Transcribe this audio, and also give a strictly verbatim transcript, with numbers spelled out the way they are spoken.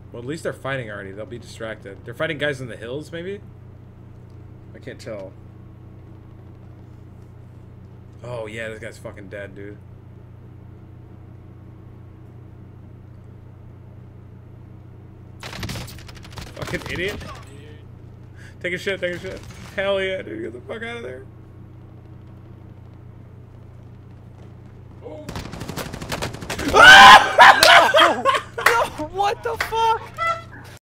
Well, at least they're fighting already. They'll be distracted. They're fighting guys in the hills, maybe? I can't tell. Oh, yeah, this guy's fucking dead, dude. Fucking idiot. Take a shit, take a shit. Hell yeah, dude. Get the fuck out of there.